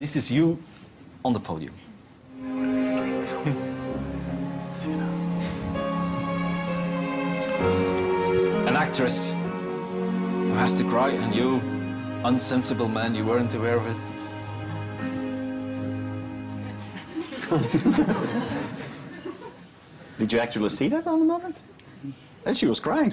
This is you on the podium. An actress who has to cry, and you, unsensible man, you weren't aware of it. Did you actually see that on the moment? And she was crying.